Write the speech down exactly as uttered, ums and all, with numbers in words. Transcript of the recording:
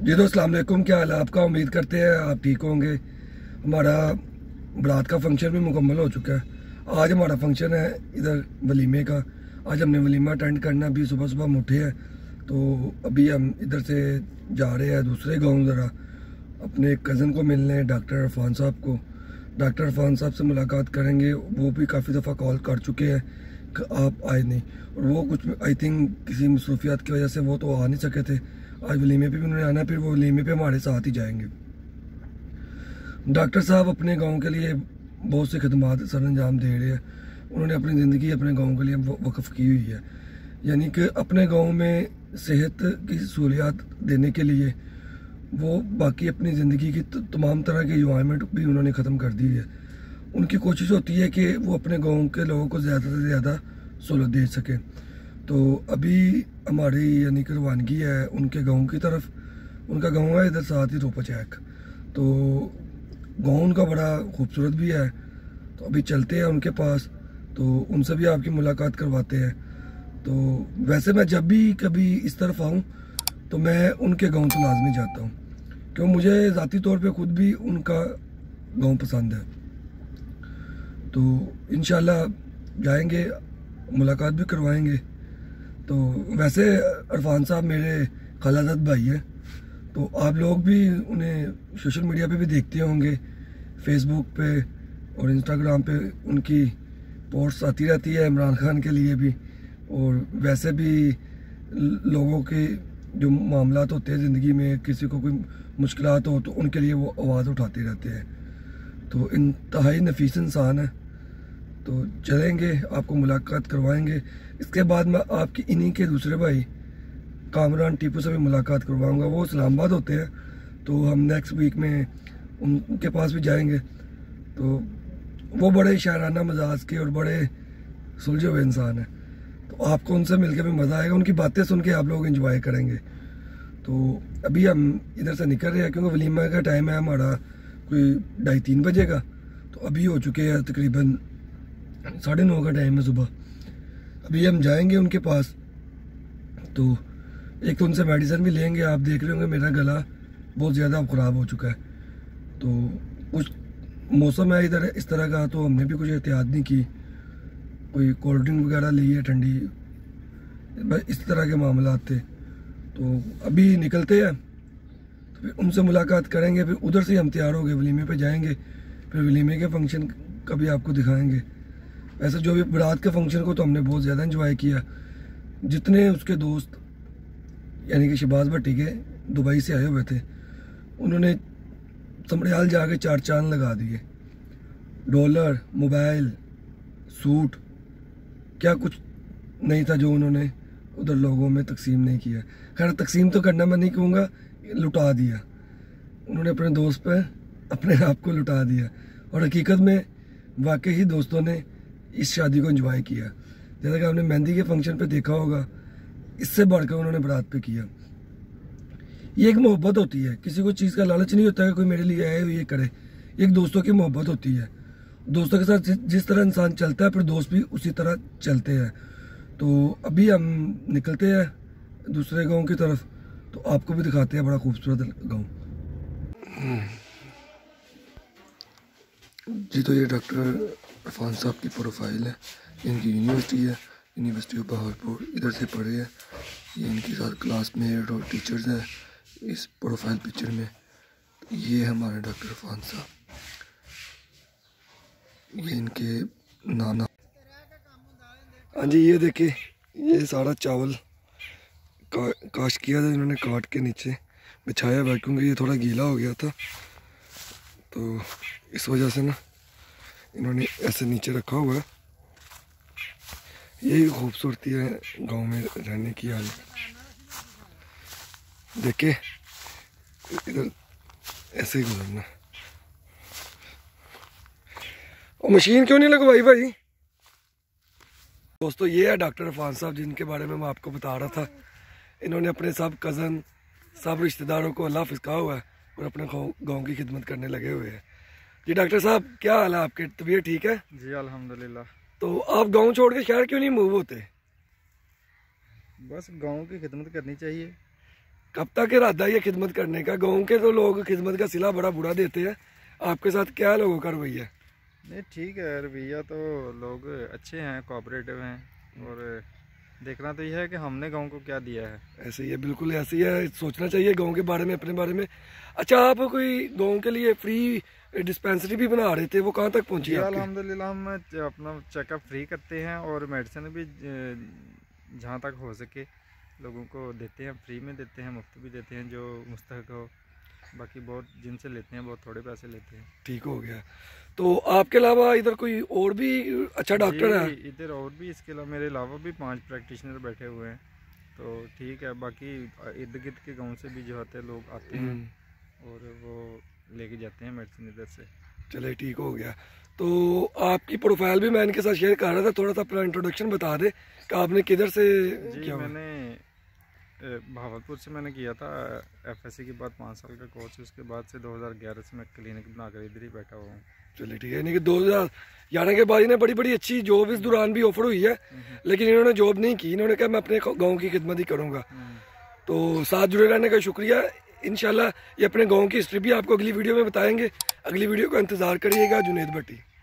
जी दोस्त, अस्सलाम वालेकुम। क्या हाल है आपका? उम्मीद करते हैं आप ठीक होंगे। हमारा बारात का फंक्शन भी मुकम्मल हो चुका है। आज हमारा फंक्शन है इधर वलीमे का। आज हमने वलीमा अटेंड करना। अभी सुबह सुबह हम उठे हैं तो अभी हम इधर से जा रहे हैं दूसरे गांव ज़रा अपने कज़न को मिलने, डॉक्टर इरफान साहब को। डॉक्टर इरफान साहब से मुलाकात करेंगे। वो भी काफ़ी दफ़ा कॉल कर चुके हैं कि आप आए नहीं, और वो कुछ आई थिंक किसी मसरूफियात की वजह से वो तो आ नहीं सके थे। आज वलीमे पे भी उन्होंने आना, फिर वो वलीमे पे हमारे साथ ही जाएंगे। डॉक्टर साहब अपने गांव के लिए बहुत से खदमात सर अंजाम दे रहे हैं। उन्होंने अपनी ज़िंदगी अपने गांव के लिए वक्फ की हुई है, यानी कि अपने गांव में सेहत की सहूलियात देने के लिए वो बाकी अपनी ज़िंदगी की तमाम तरह की एनवायरनमेंट भी उन्होंने ख़त्म कर दी है। उनकी कोशिश होती है कि वो अपने गांव के लोगों को ज़्यादा से ज़्यादा सहूलत दे सकें। तो अभी हमारी यानी कि रवानगी है उनके गांव की तरफ। उनका गांव है इधर साथ ही रोपचैक। तो गांव उनका बड़ा खूबसूरत भी है। तो अभी चलते हैं उनके पास, तो उनसे भी आपकी मुलाकात करवाते हैं। तो वैसे मैं जब भी कभी इस तरफ आऊँ तो मैं उनके गांव तो लाजमी जाता हूँ, क्यों मुझे ज़ाती तौर पे खुद भी उनका गांव पसंद है। तो इंशाल्लाह जाएंगे, मुलाकात भी करवाएंगे। तो वैसे इरफान साहब मेरे खालाजाद भाई हैं, तो आप लोग भी उन्हें सोशल मीडिया पे भी देखते होंगे, फेसबुक पे और इंस्टाग्राम पे उनकी पोस्ट्स आती रहती है इमरान खान के लिए भी, और वैसे भी लोगों के जो मामलात होते हैं ज़िंदगी में, किसी को कोई मुश्किलात हो तो उनके लिए वो आवाज़ उठाते रहते हैं। तो इंतहाई नफीस इंसान है। तो चलेंगे, आपको मुलाकात करवाएंगे। इसके बाद मैं आपकी इन्हीं के दूसरे भाई कामरान टीपू से भी मुलाकात करवाऊंगा। वो इस्लामाबाद होते हैं, तो हम नेक्स्ट वीक में उनके पास भी जाएंगे। तो वो बड़े शायराना मिजाज के और बड़े सुलझे हुए इंसान हैं। तो आपको उनसे मिलकर भी मज़ा आएगा, उनकी बातें सुन के आप लोग एंजॉय करेंगे। तो अभी हम इधर से निकल रहे हैं क्योंकि वलीमा का टाइम है हमारा कोई ढाई तीन बजे का। तो अभी हो चुके हैं तकरीबन साढ़े नौ का टाइम है सुबह। अभी हम जाएंगे उनके पास। तो एक तो उनसे मेडिसिन भी लेंगे। आप देख रहे होंगे मेरा गला बहुत ज़्यादा ख़राब हो चुका है। तो कुछ मौसम है इधर इस तरह का, तो हमने भी कुछ एहतियात नहीं की, कोई कोल्ड ड्रिंक वगैरह ली है ठंडी, इस तरह के मामला थे। तो अभी निकलते हैं, तो फिर उनसे मुलाकात करेंगे। फिर उधर से हम तैयार हो गए वलीमे पे जाएंगे। फिर वलीमे के फंक्शन का भी आपको दिखाएंगे। वैसे जो भी बारात के फंक्शन को तो हमने बहुत ज़्यादा एंजॉय किया। जितने उसके दोस्त यानी कि शहबाज भट्टी के दुबई से आए हुए थे, उन्होंने समड़ियाल जाके चार चांद लगा दिए। डॉलर, मोबाइल, सूट, क्या कुछ नहीं था जो उन्होंने उधर लोगों में तकसीम नहीं किया। खैर तकसीम तो करना मैं नहीं कहूँगा, लुटा दिया उन्होंने अपने दोस्त पे, अपने आप को लुटा दिया। और हकीकत में वाकई ही दोस्तों ने इस शादी को एंजॉय किया। जैसा कि आपने मेहंदी के फंक्शन पे देखा होगा, इससे बढ़कर उन्होंने बारात पे किया। ये एक मोहब्बत होती है, किसी को चीज़ का लालच नहीं होता है कोई मेरे लिए आए ये करे। एक दोस्तों की मोहब्बत होती है। दोस्तों के साथ जिस तरह इंसान चलता है फिर दोस्त भी उसी तरह चलते हैं। तो अभी हम निकलते हैं दूसरे गांव की तरफ, तो आपको भी दिखाते हैं बड़ा खूबसूरत गांव। जी तो ये डॉक्टर इरफान साहब की प्रोफाइल है। इनकी यूनिवर्सिटी है, यूनिवर्सिटी ऑफ बहावलपुर, इधर से पढ़े हैं। ये इनके साथ क्लासमेट और टीचर्स हैं इस प्रोफाइल पिक्चर में। ये हमारे डॉक्टर इरफान साहब, ये इनके नाना। हाँ जी, ये देखिए ये सारा चावल का, काश किया था इन्होंने, काट के नीचे बिछाया हुआ क्योंकि ये थोड़ा गीला हो गया था। तो इस वजह से ना इन्होंने ऐसे नीचे रखा हुआ है। यही खूबसूरती है गांव में रहने की। हाल देखे इधर ऐसे ही गुजरना। और मशीन क्यों नहीं लगवाई भाई? दोस्तों ये है डॉक्टर इरफान साहब जिनके बारे में मैं आपको बता रहा था। इन्होंने अपने सब कज़न, सब रिश्तेदारों को अल्लाह हाफ़िज़ कहा हुआ है और अपने गांव की खिदमत करने लगे हुए हैं। जी डॉक्टर साहब, क्या हाल है आपके? तबीयत ठीक है? जी अल्हम्दुलिल्लाह। तो आप गांव छोड़ के शहर क्यों नहीं मूव होते? बस गांव की खिदमत करनी चाहिए। कब तक इरादा है ये खिदमत करने का? गाँव के तो लोग खिदमत का सिला बड़ा बुरा देते हैं, आपके साथ क्या लोगों का रवैया है? नहीं ठीक है रवैया, तो लोग अच्छे हैं, कोऑपरेटिव हैं, और देखना तो यह है कि हमने गांव को क्या दिया है। ऐसे ही है, बिल्कुल ऐसे ही है, सोचना चाहिए गांव के बारे में, अपने बारे में। अच्छा, आप कोई गांव के लिए फ्री डिस्पेंसरी भी बना रहे थे, वो कहाँ तक पहुंची है? अल्हम्दुलिल्लाह हम अपना चेकअप फ्री करते हैं और मेडिसिन भी जहाँ तक हो सके लोगों को देते हैं, फ्री में देते हैं, मुफ्त भी देते हैं जो मुस्तहक हो। बाकी बहुत जिनसे लेते हैं बहुत थोड़े पैसे लेते हैं। ठीक हो गया। तो आपके अलावा इधर कोई और भी अच्छा डॉक्टर है? इधर और भी, इसके अलावा मेरे अलावा भी पांच प्रैक्टिशनर बैठे हुए हैं, तो ठीक है। बाकी इर्द गिर्द के गांव से भी जो आते हैं लोग आते हैं और वो लेके जाते हैं मेडिसिन इधर से। चले, ठीक हो गया। तो आपकी प्रोफाइल भी मैं इनके साथ शेयर कर रहा था, थोड़ा सा अपना इंट्रोडक्शन बता दे कि आपने किधर से किया? मैंने भावलपुर से मैंने किया था एफएससी के बाद पाँच साल का कोर्स, उसके बाद से दो हज़ार ग्यारह से मैं क्लिनिक बनाकर इधर ही बैठा हुआ हूँ। चलिए ठीक है। यानी कि दो हज़ार ग्यारह के बाद इन्हें बड़ी बड़ी अच्छी जॉब इस दौरान भी ऑफर हुई है, लेकिन इन्होंने जॉब नहीं की, इन्होंने कहा मैं अपने गांव की खिदमत ही करूँगा। तो साथ जुड़े रहने का शुक्रिया। इंशाल्लाह ये अपने गाँव की हिस्ट्री भी आपको अगली वीडियो में बताएंगे। अगली वीडियो का इंतज़ार करिएगा। जुनेद भट्टी।